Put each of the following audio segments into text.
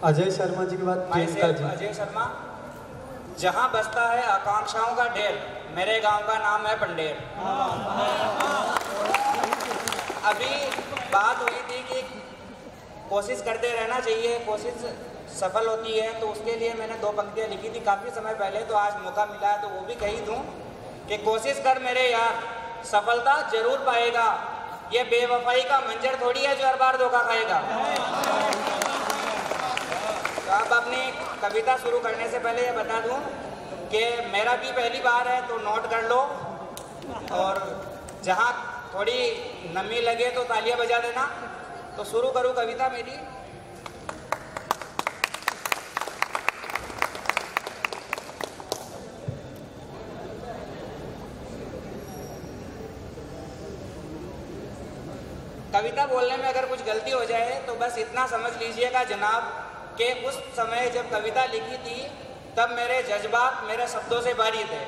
अजय शर्मा जी के बाद प्रियंका जी। अजय शर्मा। जहाँ बसता है आकांक्षाओं का ढेर, मेरे गांव का नाम है पंडेर। अभी बात हुई थी कि कोशिश करते रहना चाहिए, कोशिश सफल होती है, तो उसके लिए मैंने 2 पंक्तियाँ लिखी थी काफ़ी समय पहले, तो आज मौका मिला है तो वो भी कही दूँ कि कोशिश कर मेरे यार, सफलता जरूर पाएगा, ये बेवफाई का मंजर थोड़ी है जो हर बार धोखा खाएगा। तो अब अपनी कविता शुरू करने से पहले ये बता दूं कि मेरा भी पहली बार है, तो नोट कर लो, और जहां थोड़ी नमी लगे तो तालियां बजा देना। तो शुरू करूं कविता मेरी। कविता बोलने में अगर कुछ गलती हो जाए तो बस इतना समझ लीजिएगा जनाब कि उस समय जब कविता लिखी थी तब मेरे जज्बात मेरे शब्दों से भारी थे।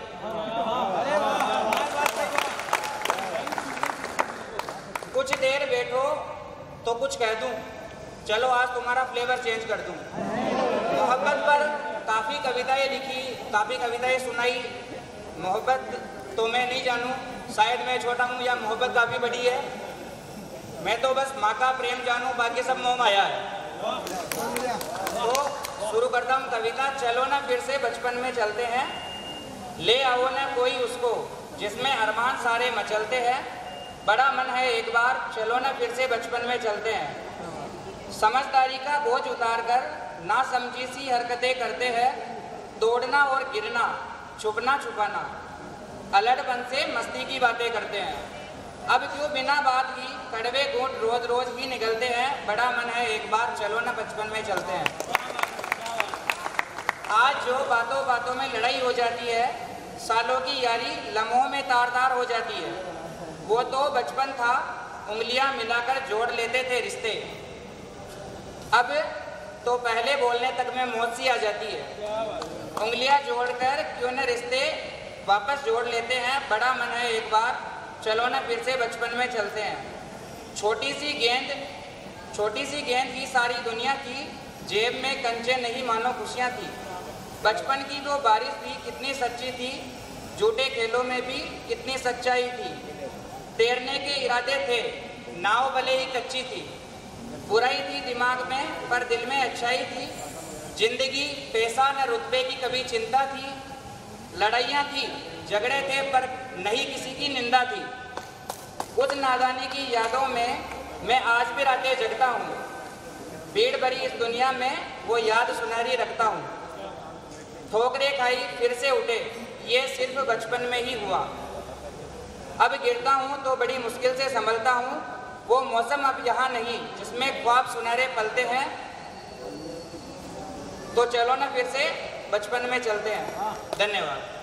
कुछ देर बैठो तो कुछ कह दूं, चलो आज तुम्हारा फ्लेवर चेंज कर दूं। मोहब्बत पर काफ़ी कविताएं लिखी, काफ़ी कविताएं सुनाई। मोहब्बत तो मैं नहीं जानूं, शायद मैं छोटा हूं या मोहब्बत काफ़ी बड़ी है। मैं तो बस माँ का प्रेम जानूं, बाकी सब मोह माया है। तो शुरू करता हूँ कविता। चलो ना फिर से बचपन में चलते हैं, ले आओ ना कोई उसको जिसमें अरमान सारे मचलते हैं। बड़ा मन है एक बार, चलो ना फिर से बचपन में चलते हैं। समझदारी का बोझ उतार कर ना समझी सी हरकतें करते हैं। दौड़ना और गिरना, छुपना छुपाना, अलड़पन से मस्ती की बातें करते हैं। अब क्यों बिना बात की कड़वे घूंट रोज रोज ही निकलते हैं। बड़ा मन है एक बार, चलो ना बचपन में चलते हैं। आज जो बातों बातों में लड़ाई हो जाती है, सालों की यारी लम्हों में तार तार हो जाती है। वो तो बचपन था, उंगलियां मिलाकर जोड़ लेते थे रिश्ते। अब तो पहले बोलने तक में मौत सी आ जाती है। उंगलियां जोड़कर क्यों न रिश्ते वापस जोड़ लेते हैं। बड़ा मन है एक बार, चलो ना फिर से बचपन में चलते हैं। छोटी सी गेंद ही सारी दुनिया थी, जेब में कंचे नहीं मानो खुशियाँ थी। बचपन की वो बारिश भी कितनी सच्ची थी, झूठे खेलों में भी कितनी सच्चाई थी। तैरने के इरादे थे, नाव भले ही कच्ची थी। बुराई थी दिमाग में पर दिल में अच्छाई थी। जिंदगी पैसा न रुतबे की कभी चिंता थी। लड़ाइयाँ थी, झगड़े थे पर नहीं किसी की निंदा थी। कुछ नादानी की यादों में मैं आज भी रातें जगता हूँ। भीड़ भरी इस दुनिया में वो याद सुनहरी रखता हूँ। ठोकरें खाई फिर से उठे, ये सिर्फ बचपन में ही हुआ। अब गिरता हूँ तो बड़ी मुश्किल से संभलता हूँ। वो मौसम अब यहाँ नहीं जिसमें ख्वाब सुनहरे पलते हैं। तो चलो ना फिर से बचपन में चलते हैं। धन्यवाद।